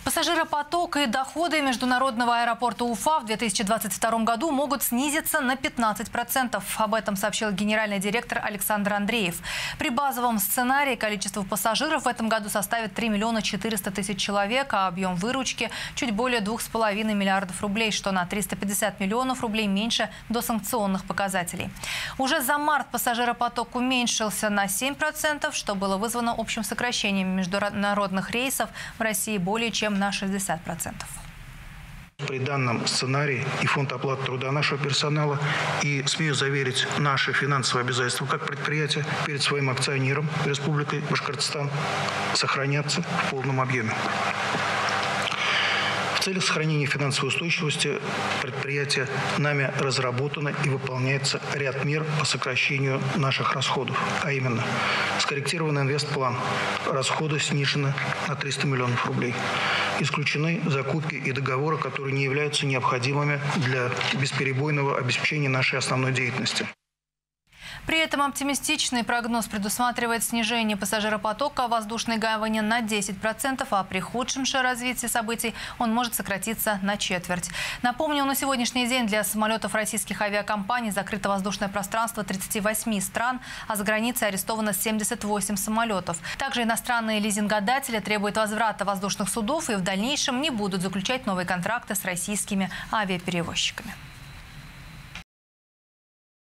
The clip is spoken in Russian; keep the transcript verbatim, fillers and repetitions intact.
Пассажиропоток и доходы международного аэропорта Уфа в две тысячи двадцать втором году могут снизиться на пятнадцать процентов. Об этом сообщил генеральный директор Александр Андреев. При базовом сценарии количество пассажиров в этом году составит три миллиона четыреста тысяч человек, а объем выручки чуть более двух с половиной миллиардов рублей, что на триста пятьдесят миллионов рублей меньше досанкционных показателей. Уже за март пассажиропоток уменьшился на семь процентов, что было вызвано общим сокращением международных рейсов в России более чем на шестьдесят процентов. При данном сценарии и фонд оплаты труда нашего персонала, и, смею заверить, наши финансовые обязательства как предприятия перед своим акционером Республикой Башкортостан сохранятся в полном объеме. В целях сохранения финансовой устойчивости предприятия нами разработано и выполняется ряд мер по сокращению наших расходов. А именно, скорректированный инвестплан. Расходы снижены на триста миллионов рублей. Исключены закупки и договоры, которые не являются необходимыми для бесперебойного обеспечения нашей основной деятельности. При этом оптимистичный прогноз предусматривает снижение пассажиропотока в воздушной гавани на десять процентов, а при худшем же развитии событий он может сократиться на четверть. Напомню, на сегодняшний день для самолетов российских авиакомпаний закрыто воздушное пространство тридцати восьми стран, а за границей арестовано семьдесят восемь самолетов. Также иностранные лизингодатели требуют возврата воздушных судов и в дальнейшем не будут заключать новые контракты с российскими авиаперевозчиками.